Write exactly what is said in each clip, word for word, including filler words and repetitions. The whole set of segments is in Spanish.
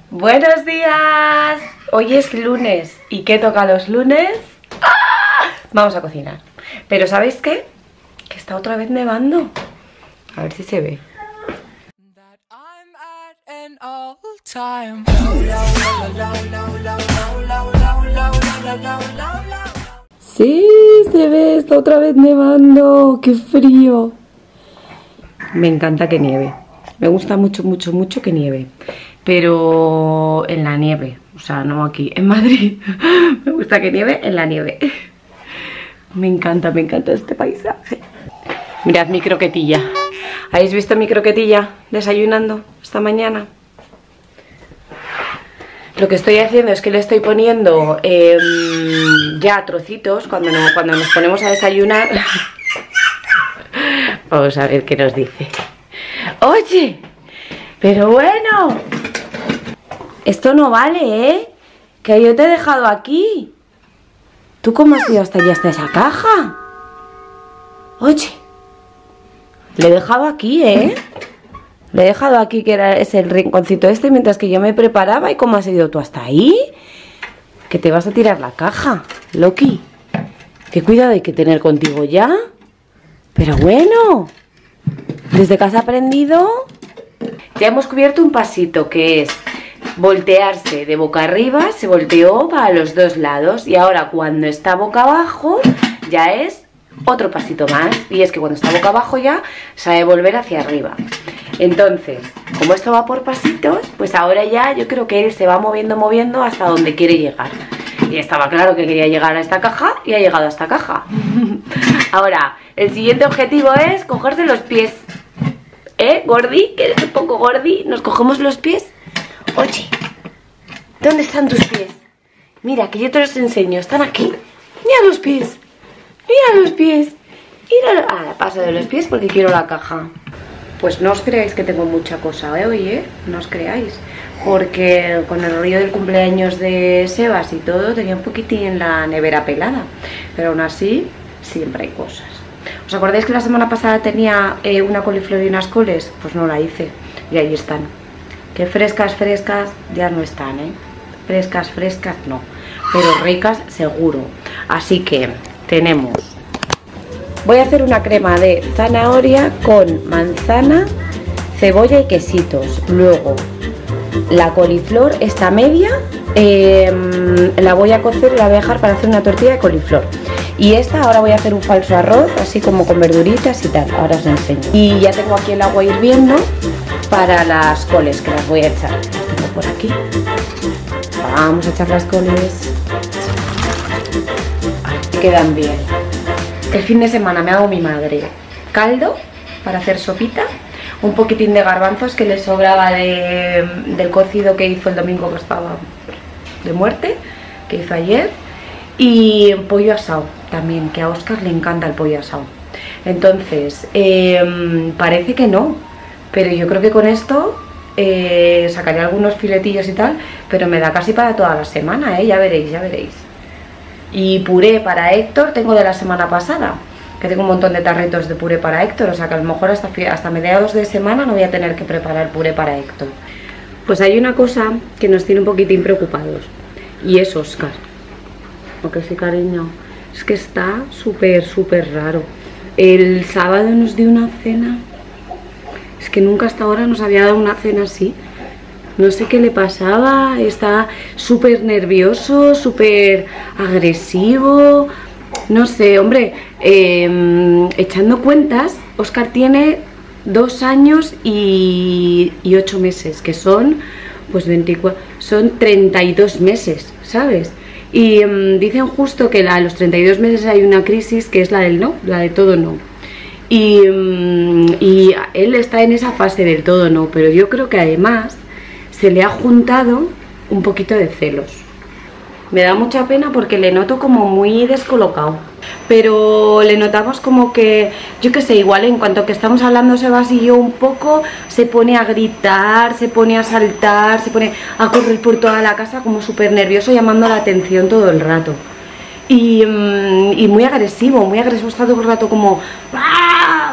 Buenos días. Hoy es lunes. ¿Y qué toca los lunes? ¡Ah! Vamos a cocinar. Pero ¿sabéis qué? Que está otra vez nevando. A ver si se ve. Sí, se ve, está otra vez nevando. ¡Qué frío! Me encanta que nieve. Me gusta mucho, mucho, mucho que nieve. Pero en la nieve, o sea, no aquí, en Madrid. Me gusta que nieve en la nieve. Me encanta, me encanta este paisaje. Mirad mi croquetilla. ¿Habéis visto mi croquetilla desayunando esta mañana? Lo que estoy haciendo es que le estoy poniendo eh, ya trocitos cuando, no, cuando nos ponemos a desayunar. Vamos a ver qué nos dice. Oye, pero bueno, esto no vale, ¿eh? Que yo te he dejado aquí. ¿Tú cómo has ido hasta allí, hasta esa caja? Oye, le he dejado aquí, ¿eh? Le he dejado aquí, que era ese el rinconcito este, mientras que yo me preparaba. ¿Y cómo has ido tú hasta ahí? Que te vas a tirar la caja, Loki. ¿Qué cuidado hay que tener contigo ya? Pero bueno, ¿desde que has aprendido? Ya hemos cubierto un pasito, que es voltearse de boca arriba. Se volteó para los dos lados. Y ahora cuando está boca abajo ya es otro pasito más. Y es que cuando está boca abajo ya sabe volver hacia arriba. Entonces, como esto va por pasitos, pues ahora ya yo creo que él se va moviendo, moviendo hasta donde quiere llegar. Y estaba claro que quería llegar a esta caja y ha llegado a esta caja. Ahora, el siguiente objetivo es cogerse los pies. ¿Eh, Gordi? Que eres un poco Gordi. ¿Nos cogemos los pies? Oye, ¿dónde están tus pies? Mira, que yo te los enseño. Están aquí. Mira los pies. Mira los pies. Mira. Ah, paso de los pies porque quiero la caja. Pues no os creáis que tengo mucha cosa, ¿eh? Hoy, ¿eh? No os creáis. Porque con el rollo del cumpleaños de Sebas y todo, tenía un poquitín la nevera pelada. Pero aún así, siempre hay cosas. ¿Os acordáis que la semana pasada tenía eh, una coliflor y unas coles? Pues no la hice. Y ahí están. Que frescas, frescas, ya no están, ¿eh? Frescas, frescas, no. Pero ricas, seguro. Así que tenemos... Voy a hacer una crema de zanahoria con manzana, cebolla y quesitos. Luego, la coliflor, esta media, eh, la voy a cocer y la voy a dejar para hacer una tortilla de coliflor. Y esta ahora voy a hacer un falso arroz, así como con verduritas y tal. Ahora os enseño. Y ya tengo aquí el agua hirviendo para las coles, que las voy a echar. Las tengo por aquí. Vamos a echar las coles. Ay, quedan bien. El fin de semana me hago mi madre caldo para hacer sopita, un poquitín de garbanzos que le sobraba de, del cocido que hizo el domingo, que estaba de muerte, que hizo ayer, y pollo asado también, que a Óscar le encanta el pollo asado. Entonces, eh, parece que no, pero yo creo que con esto eh, sacaré algunos filetillos y tal, pero me da casi para toda la semana, ¿eh? Ya veréis, ya veréis. Y puré para Héctor tengo de la semana pasada, que tengo un montón de tarritos de puré para Héctor, o sea que a lo mejor hasta, hasta mediados de semana no voy a tener que preparar puré para Héctor. Pues hay una cosa que nos tiene un poquitín preocupados, y es Óscar. Porque sí, cariño, es que está súper, súper raro. El sábado nos dio una cena, es que nunca hasta ahora nos había dado una cena así. No sé qué le pasaba, está súper nervioso, súper agresivo. No sé, hombre, eh, echando cuentas, Óscar tiene dos años y, y ocho meses, que son, pues veinticuatro, son treinta y dos meses, ¿sabes? Y um, dicen justo que la, a los treinta y dos meses hay una crisis que es la del no, la de todo no. Y, um, y él está en esa fase del todo no, pero yo creo que además se le ha juntado un poquito de celos. Me da mucha pena porque le noto como muy descolocado. Pero le notamos como que, yo qué sé, igual en cuanto que estamos hablando Sebas y yo un poco, se pone a gritar, se pone a saltar, se pone a correr por toda la casa como súper nervioso, llamando la atención todo el rato. Y, y muy agresivo, muy agresivo, está todo el rato como... ¡Ah!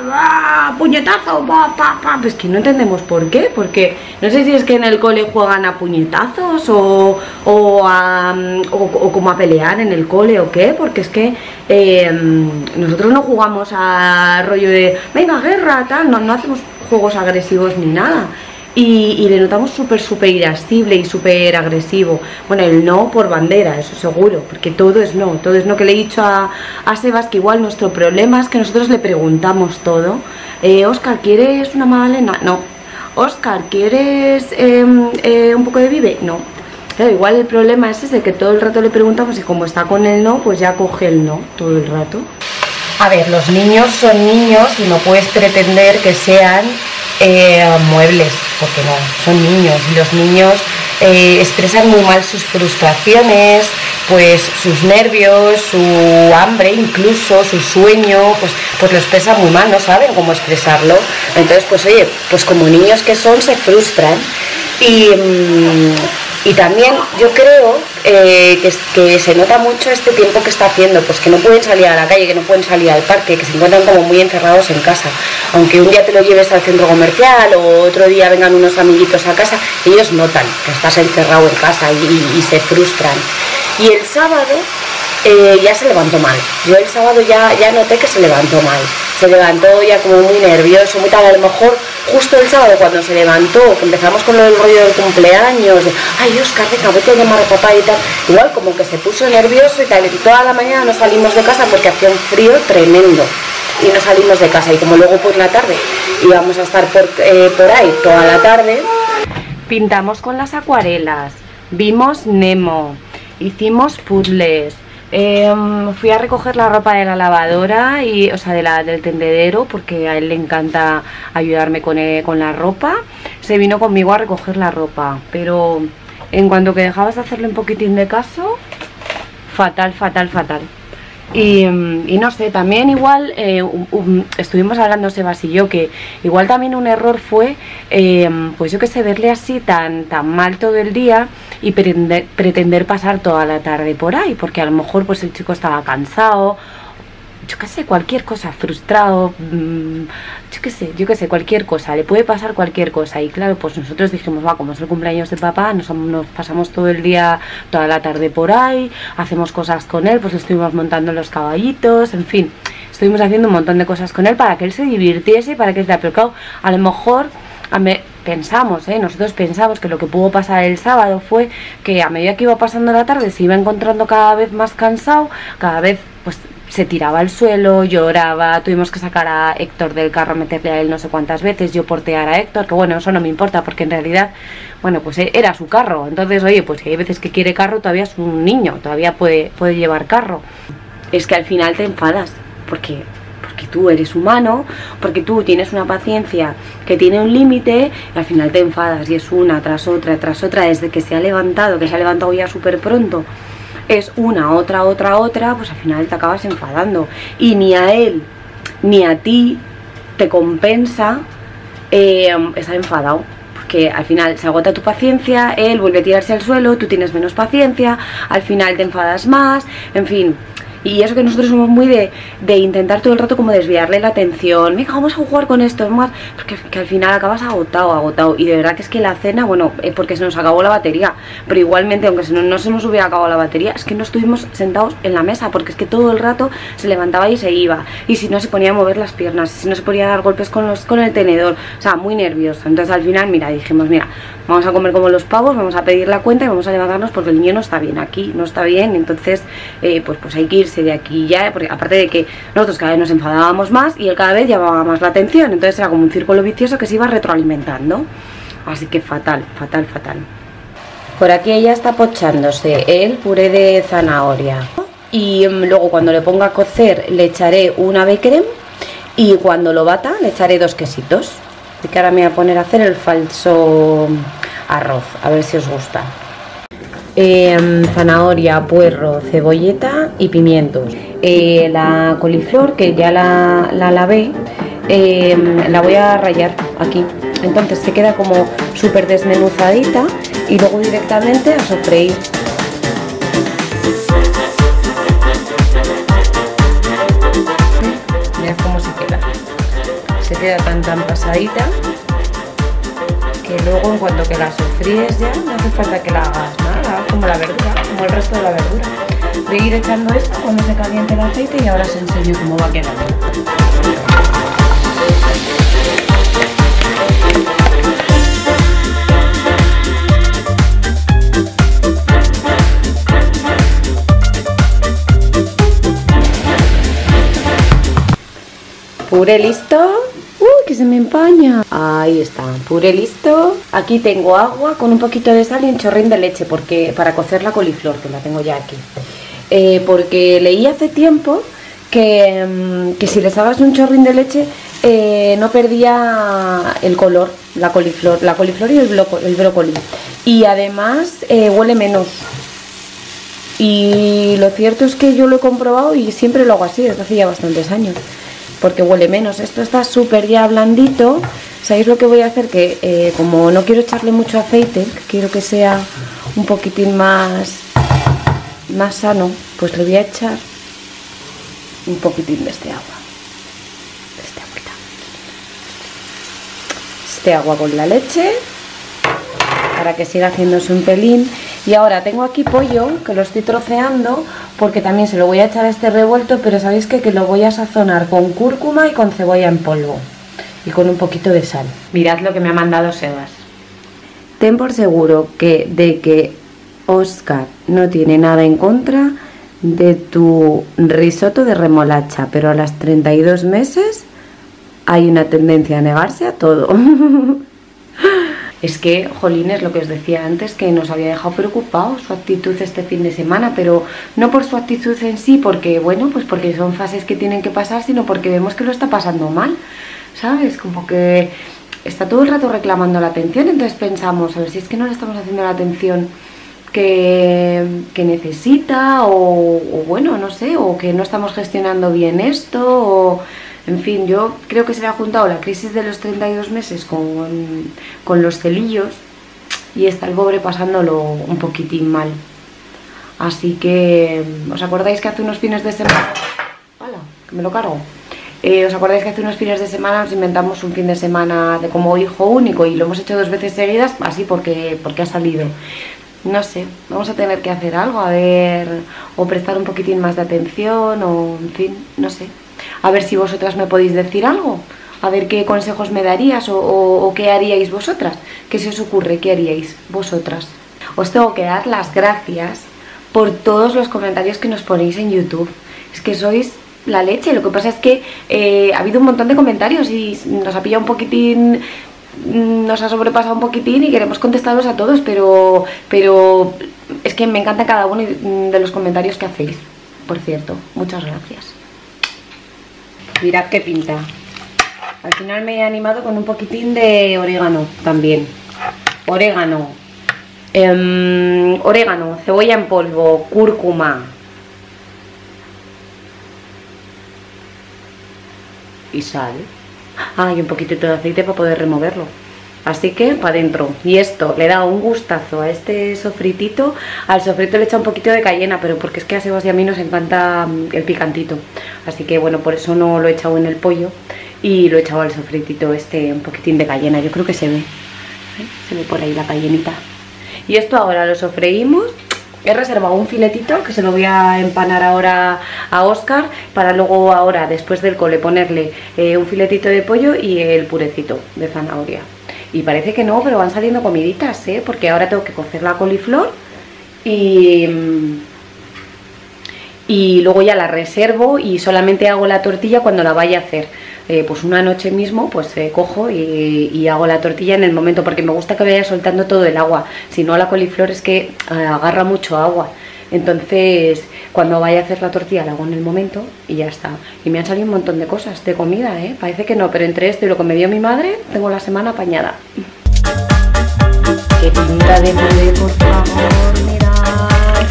va, puñetazo, va, pa, pa. Pues que no entendemos por qué, porque no sé si es que en el cole juegan a puñetazos o, o, a, o, o como a pelear en el cole o qué, porque es que eh, nosotros no jugamos a rollo de venga, guerra, tal, no, no hacemos juegos agresivos ni nada. Y, y le notamos súper, súper irascible y súper agresivo. Bueno, el no por bandera, eso seguro, porque todo es no, todo es no. Que le he dicho a, a Sebas que igual nuestro problema es que nosotros le preguntamos todo. eh, Óscar, ¿quieres una magdalena? No. Óscar, ¿quieres eh, eh, un poco de vive? No. Claro, igual el problema es ese, que todo el rato le preguntamos y como está con el no, pues ya coge el no todo el rato. A ver, los niños son niños y no puedes pretender que sean eh, muebles, porque no, son niños y los niños eh, expresan muy mal sus frustraciones, pues sus nervios, su hambre, incluso su sueño, pues, pues lo expresan muy mal, no saben cómo expresarlo. Entonces, pues oye, pues como niños que son, se frustran. Y, y también yo creo eh, que, que se nota mucho este tiempo que está haciendo, pues que no pueden salir a la calle, que no pueden salir al parque, que se encuentran como muy encerrados en casa. Aunque un día te lo lleves al centro comercial o otro día vengan unos amiguitos a casa, ellos notan que estás encerrado en casa y, y, y se frustran. Y el sábado eh, ya se levantó mal. Yo el sábado ya, ya noté que se levantó mal. Se levantó ya como muy nervioso, muy tal. A lo mejor justo el sábado cuando se levantó, que empezamos con el rollo del cumpleaños, de ay Óscar, venga, vete a llamar a papá y tal, igual como que se puso nervioso y tal, y toda la mañana no salimos de casa porque hacía un frío tremendo y no salimos de casa. Y como luego por la tarde íbamos a estar por, eh, por ahí toda la tarde, pintamos con las acuarelas, vimos Nemo, hicimos puzzles. Eh, fui a recoger la ropa de la lavadora, y, o sea, de la, del tendedero, porque a él le encanta ayudarme con, eh, con la ropa. Se vino conmigo a recoger la ropa, pero en cuanto que dejabas de hacerle un poquitín de caso, fatal, fatal, fatal. Y, y no sé, también igual eh, um, um, estuvimos hablando Sebas y yo que igual también un error fue eh, pues yo que sé, verle así tan, tan mal todo el día y pretender, pretender pasar toda la tarde por ahí, porque a lo mejor pues el chico estaba cansado, yo qué sé, cualquier cosa, frustrado, mmm, yo qué sé, yo qué sé, cualquier cosa, le puede pasar cualquier cosa. Y claro, pues nosotros dijimos, va, como es el cumpleaños de papá, nos, nos pasamos todo el día, toda la tarde por ahí, hacemos cosas con él, pues estuvimos montando los caballitos, en fin, estuvimos haciendo un montón de cosas con él para que él se divirtiese, para que él, pero claro, a lo mejor a me, pensamos, ¿eh? nosotros pensamos que lo que pudo pasar el sábado fue que a medida que iba pasando la tarde se iba encontrando cada vez más cansado, cada vez pues se tiraba al suelo, lloraba, tuvimos que sacar a Héctor del carro, meterle a él no sé cuántas veces, yo portear a Héctor, que bueno, eso no me importa porque en realidad, bueno, pues era su carro. Entonces, oye, pues si hay veces que quiere carro, todavía es un niño, todavía puede, puede llevar carro. Es que al final te enfadas, porque, porque tú eres humano, porque tú tienes una paciencia que tiene un límite, y al final te enfadas, y es una tras otra, tras otra, desde que se ha levantado, que se ha levantado ya súper pronto, es una, otra, otra, otra, pues al final te acabas enfadando. Y ni a él ni a ti te compensa eh, estar enfadado, porque al final se agota tu paciencia, él vuelve a tirarse al suelo, tú tienes menos paciencia, al final te enfadas más, en fin. Y eso que nosotros somos muy de, de intentar todo el rato como desviarle la atención. Venga, vamos a jugar con esto, más, porque que al final acabas agotado, agotado. Y de verdad que es que la cena, bueno, eh, porque se nos acabó la batería, pero igualmente, aunque se no, no se nos hubiera acabado la batería, es que no estuvimos sentados en la mesa, porque es que todo el rato se levantaba y se iba. Y si no, se ponía a mover las piernas, si no, se ponía a dar golpes con, los, con el tenedor. O sea, muy nervioso. Entonces al final, mira, dijimos, mira, vamos a comer como los pavos, vamos a pedir la cuenta y vamos a levantarnos porque el niño no está bien aquí, no está bien. Entonces, eh, pues, pues hay que irse de aquí ya, porque aparte de que nosotros cada vez nos enfadábamos más y él cada vez llamaba más la atención, entonces era como un círculo vicioso que se iba retroalimentando. Así que fatal, fatal, fatal. Por aquí ella está pochándose el puré de zanahoria y um, luego cuando le ponga a cocer le echaré un ave creme y cuando lo bata le echaré dos quesitos. Así que ahora me voy a poner a hacer el falso arroz, a ver si os gusta. Eh, zanahoria, puerro, cebolleta y pimientos. Eh, la coliflor, que ya la, la lavé, eh, la voy a rallar aquí. Entonces se queda como súper desmenuzadita y luego directamente a sofreír. Mirad cómo se queda. queda tan tan pasadita que luego en cuanto que la sofríes ya no hace falta que la hagas nada, como la verdura, como el resto de la verdura. Voy a ir echando esto cuando se caliente el aceite y ahora os enseño cómo va a quedar. Puré listo. Uy, que se me empaña. Ahí está, puré listo. Aquí tengo agua con un poquito de sal y un chorrín de leche porque para cocer la coliflor, que la tengo ya aquí. Eh, porque leí hace tiempo que, que si les dabas un chorrín de leche eh, no perdía el color, la coliflor, la coliflor y el, bloco, el brócoli. Y además eh, huele menos. Y lo cierto es que yo lo he comprobado y siempre lo hago así desde hace ya bastantes años. Porque huele menos. Esto está súper ya blandito. ¿Sabéis lo que voy a hacer? Que eh, como no quiero echarle mucho aceite, quiero que sea un poquitín más, más sano, pues le voy a echar un poquitín de este agua. De este agüita. Este agua con la leche, para que siga haciéndose un pelín. Y ahora tengo aquí pollo, que lo estoy troceando, porque también se lo voy a echar a este revuelto, pero sabéis que, que lo voy a sazonar con cúrcuma y con cebolla en polvo. Y con un poquito de sal. Mirad lo que me ha mandado Sebas. Ten por seguro que de que Óscar no tiene nada en contra de tu risotto de remolacha, pero a las treinta y dos meses hay una tendencia a negarse a todo. Es que, jolines, lo que os decía antes, que nos había dejado preocupados su actitud este fin de semana, pero no por su actitud en sí, porque, bueno, pues porque son fases que tienen que pasar, sino porque vemos que lo está pasando mal, ¿sabes? Como que está todo el rato reclamando la atención, entonces pensamos, a ver si es que no le estamos haciendo la atención que, que necesita, o, o bueno, no sé, o que no estamos gestionando bien esto, o... En fin, yo creo que se le ha juntado la crisis de los treinta y dos meses con, con los celillos y está el pobre pasándolo un poquitín mal. Así que, ¿os acordáis que hace unos fines de semana... ¡Hala! Que me lo cargo. Eh, ¿Os acordáis que hace unos fines de semana nos inventamos un fin de semana de como hijo único y lo hemos hecho dos veces seguidas? Así porque, porque ha salido. No sé, vamos a tener que hacer algo, a ver, o prestar un poquitín más de atención, o en fin, no sé. A ver si vosotras me podéis decir algo, a ver qué consejos me darías o, o, o qué haríais vosotras, qué se os ocurre, qué haríais vosotras. Os tengo que dar las gracias por todos los comentarios que nos ponéis en YouTube, es que sois la leche. Lo que pasa es que eh, ha habido un montón de comentarios y nos ha pillado un poquitín, nos ha sobrepasado un poquitín y queremos contestaros a todos, pero, pero es que me encanta cada uno de los comentarios que hacéis, por cierto, muchas gracias. Mirad qué pinta. Al final me he animado con un poquitín de orégano también. Orégano. Eh, orégano, cebolla en polvo, cúrcuma. Y sal. Ah, y un poquitito de aceite para poder removerlo. Así que para adentro. Y esto le da un gustazo a este sofritito. Al sofrito le echa un poquito de cayena, pero porque es que a Sebas y a mí nos encanta el picantito. Así que bueno, por eso no lo he echado en el pollo y lo he echado al sofritito este un poquitín de cayena. Yo creo que se ve. ¿Eh? Se ve por ahí la cayenita. Y esto ahora lo sofreímos. He reservado un filetito que se lo voy a empanar ahora a Óscar para luego ahora, después del cole, ponerle eh, un filetito de pollo y el purecito de zanahoria. Y parece que no, pero van saliendo comiditas, ¿eh? Porque ahora tengo que cocer la coliflor y, y luego ya la reservo y solamente hago la tortilla cuando la vaya a hacer. Eh, pues una noche mismo pues eh, cojo y, y hago la tortilla en el momento, porque me gusta que vaya soltando todo el agua. Si no, la coliflor es que eh, agarra mucho agua. Entonces, cuando vaya a hacer la tortilla la hago en el momento y ya está. Y me han salido un montón de cosas de comida, ¿eh? Parece que no, pero entre esto y lo que me dio mi madre, tengo la semana apañada. ¡Qué pinta de puré, por favor! ¡Mirad!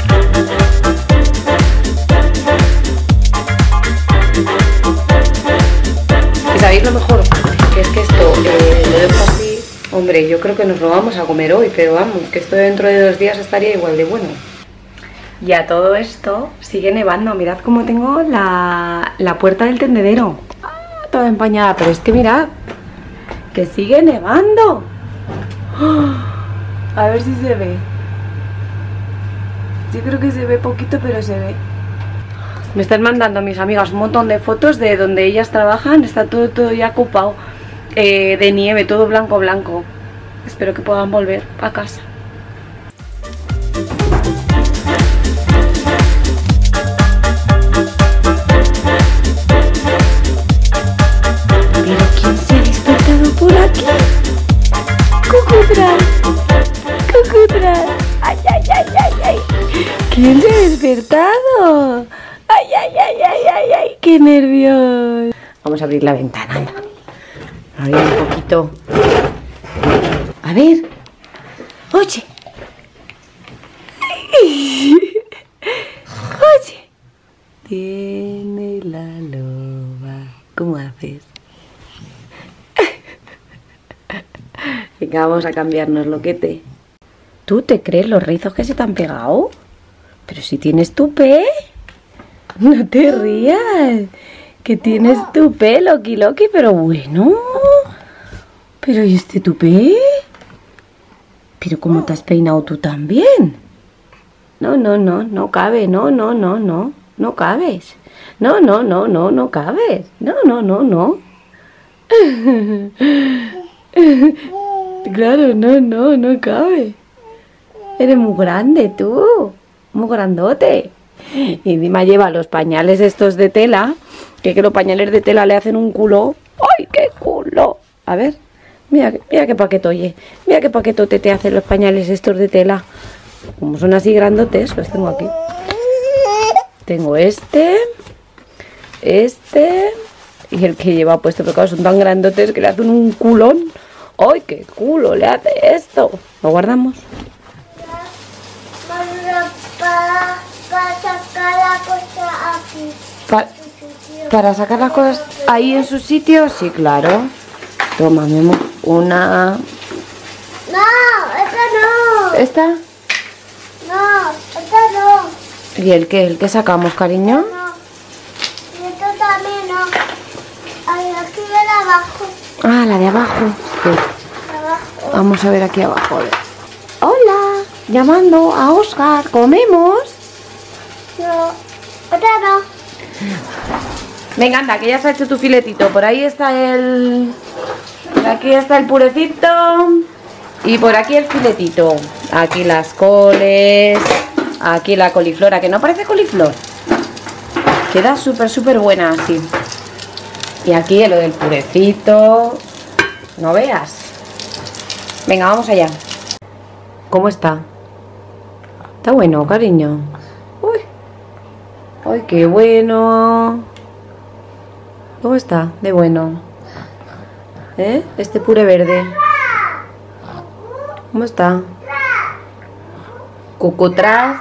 ¿Y sabéis lo mejor? Que es que esto eh, lo dejo así. Hombre, yo creo que nos lo vamos a comer hoy, pero vamos, que esto dentro de dos días estaría igual de bueno. Y a todo esto sigue nevando. Mirad cómo tengo la, la puerta del tendedero. ¡Ah, toda empañada, pero es que mirad, que sigue nevando. A ver si se ve. Yo creo que se ve poquito, pero se ve. Me están mandando mis amigas un montón de fotos de donde ellas trabajan. Está todo, todo ya ocupado eh, de nieve, todo blanco, blanco. Espero que puedan volver a casa. ¿Pero quién se ha despertado por aquí? ¡Cucutral! ¡Cucutral! ¡Ay, ay, ay, ay, ay! ¿Quién se ha despertado? ¡Ay, ay, ay, ay, ay, ay! ¡Qué nervios! Vamos a abrir la ventana, anda. Abrir un poquito. A ver. Oye. Oye. Tiene la loba. ¿Cómo haces? Venga, vamos a cambiarnos, loquete. ¿Tú te crees los rizos que se te han pegado? Pero si tienes tupé. No te rías. Que tienes tupé, Loki Loki, pero bueno. Pero ¿y este tupé? Pero ¿cómo te has peinado tú también? No, no, no, no cabe, no, no, no, no. No cabes. No, no, no, no, no cabes. No, no, no, no. Claro, no, no, no cabe. Eres muy grande tú. Muy grandote. Y encima lleva los pañales estos de tela. Que, que los pañales de tela le hacen un culo. ¡Ay, qué culo! A ver. Mira, mira qué paquetoye. Mira qué paquetote te hacen los pañales estos de tela. Como son así grandotes, los tengo aquí. Tengo este. Este. Y el que lleva puesto, pero claro, son tan grandotes que le hacen un culón. ¡Ay, qué culo le hace esto! Lo guardamos. Para, para sacar la cosa aquí. Pa para sacar las cosas ahí en su sitio, sí, claro. Toma, Memo, una... No, esta no. ¿Esta? No, esta no. ¿Y el qué? ¿El qué sacamos, cariño? No. Y esto también no. Ay, aquí de abajo. Ah, la de abajo. Sí. De abajo. Vamos a ver aquí abajo. A ver. Hola, llamando a Oscar. ¿Comemos? No, esta no. Venga, anda, que ya se ha hecho tu filetito. Por ahí está el... Por aquí está el purecito. Y por aquí el filetito. Aquí las coles. Aquí la coliflor. ¿A que no parece coliflor? Queda súper, súper buena así. Y aquí lo del purecito. No veas. Venga, vamos allá. ¿Cómo está? Está bueno, cariño. Uy. Ay, qué bueno. ¿Cómo está? De bueno. ¿Eh? Este puré verde. ¿Cómo está? Cucutraz.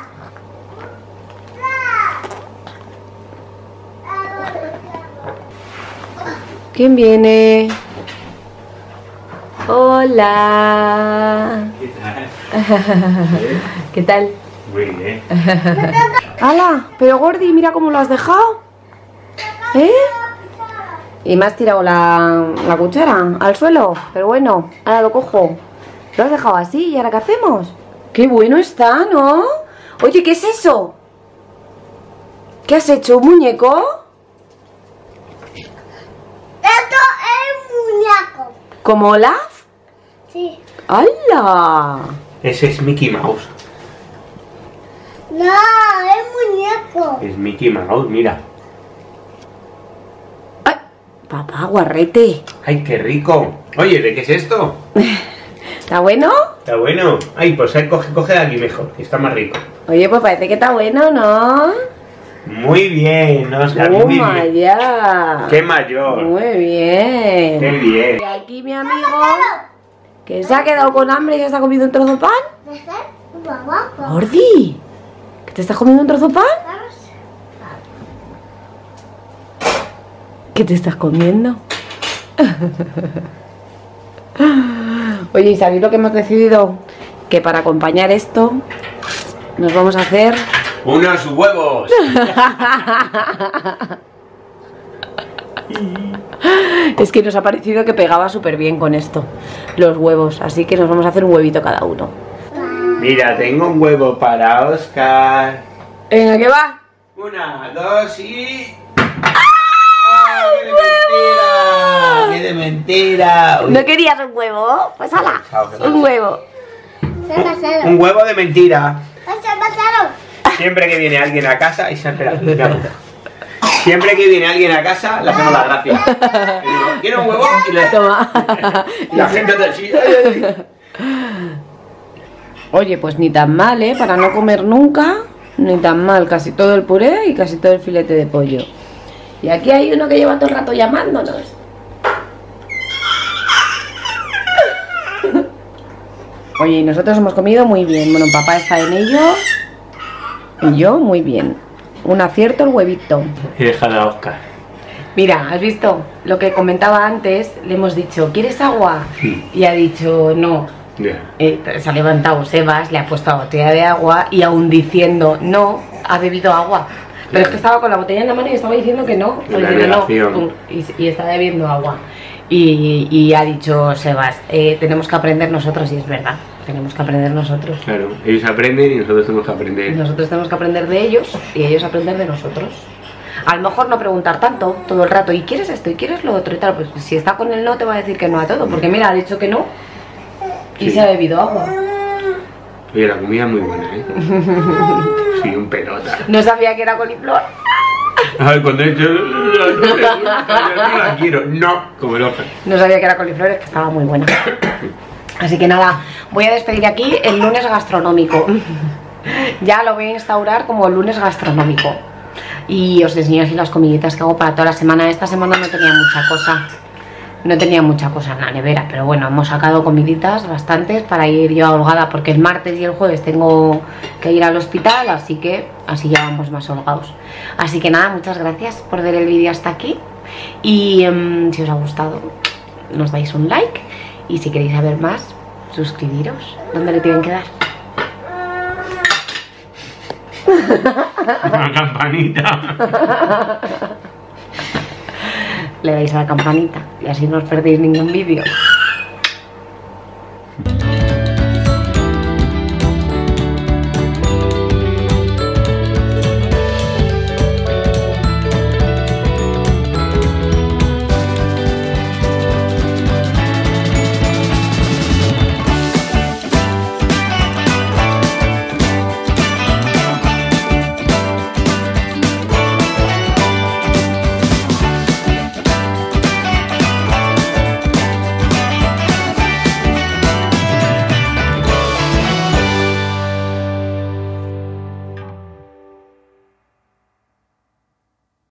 ¿Quién viene? Hola. ¿Qué tal? ¿Qué tal? Muy bien. ¡Hala! Pero Gordi, mira cómo lo has dejado. ¿Eh? Y me has tirado la, la cuchara al suelo. Pero bueno, ahora lo cojo. Lo has dejado así, ¿y ahora qué hacemos? ¡Qué bueno está!, ¿no? Oye, ¿qué es eso? ¿Qué has hecho, un muñeco? Esto es muñeco. ¿Como Olaf? Sí. ¡Hala! Ese es Mickey Mouse. No, es muñeco. Es Mickey Mouse, mira. ¡Ay! Papá, guarrete. ¡Ay, qué rico! Oye, ¿de qué es esto? ¿Está bueno? Está bueno. Ay, pues ahí coge, coge de aquí mejor, que está más rico. Oye, pues parece que está bueno, ¿no? Muy bien, Oscar. Muy ¡Toma bien. ya! ¡Qué mayor! Muy bien. ¡Qué bien! Y aquí mi amigo, que se ha quedado con hambre y ya está comiendo un trozo de pan. Gordi, ¿que te estás comiendo un trozo de pan? ¿Qué te estás comiendo? Oye, ¿y sabéis lo que hemos decidido? Que para acompañar esto nos vamos a hacer... ¡Unos huevos! Es que nos ha parecido que pegaba súper bien con esto, los huevos. Así que nos vamos a hacer un huevito cada uno. Mira, tengo un huevo para Oscar. Venga, ¿qué va? Una, dos y... ¡Ah! ¡Qué de mentira! ¡Qué de mentira! Uy. ¿No querías un huevo? Pues hala, un huevo. Se pasaron. Un huevo de mentira. Se pasaron. Siempre que viene alguien a casa y se espera. Siempre que viene alguien a casa le hacemos la gracia. Y digo, ¿quiero un huevo? Y le Toma. la gente te sigue. Oye, pues ni tan mal, ¿eh? Para no comer nunca, ni tan mal. Casi todo el puré y casi todo el filete de pollo. Y aquí hay uno que lleva todo el rato llamándonos. Oye, y nosotros hemos comido muy bien. Bueno, papá está en ello. Y yo muy bien. Un acierto el huevito. Y déjala a Oscar. Mira, ¿has visto? Lo que comentaba antes, le hemos dicho, ¿quieres agua? Sí. Y ha dicho, no. Yeah. Eh, se ha levantado Sebas, le ha puesto la botella de agua y aún diciendo, no, ha bebido agua. Pero es que estaba con la botella en la mano y estaba diciendo que no. La diciendo, no, negación. pum, y, y está bebiendo agua. Y, y ha dicho Sebas, eh, tenemos que aprender nosotros, y es verdad, tenemos que aprender nosotros. Claro, ellos aprenden y nosotros tenemos que Y aprender. nosotros tenemos que aprender de ellos y ellos aprender de nosotros. A lo mejor no preguntar tanto todo el rato, ¿y quieres esto? ¿Y quieres lo otro? Y tal, pues si está con el no te va a decir que no a todo, porque mira, ha dicho que no y Sí. se ha bebido agua. Oye, la comida es muy buena, ¿eh? Sí, un pelota. No sabía que era coliflor. Ay, cuando he dicho, no, no, me gusta, yo no la quiero. No, como el Oscar. No sabía que era coliflor, es que estaba muy buena. Así que nada, voy a despedir aquí el lunes gastronómico. Ya lo voy a instaurar como el lunes gastronómico. Y os enseño así las comiditas que hago para toda la semana. Esta semana no tenía mucha cosa. No tenía mucha cosa en la nevera, pero bueno, hemos sacado comiditas bastantes para ir yo holgada, porque el martes y el jueves tengo que ir al hospital, así que así ya vamos más holgados. Así que nada, muchas gracias por ver el vídeo hasta aquí. Y um, si os ha gustado, nos dais un like. Y si queréis saber más, suscribiros. ¿Dónde le tienen que dar? Una campanita. Le dais a la campanita y así no os perdéis ningún vídeo.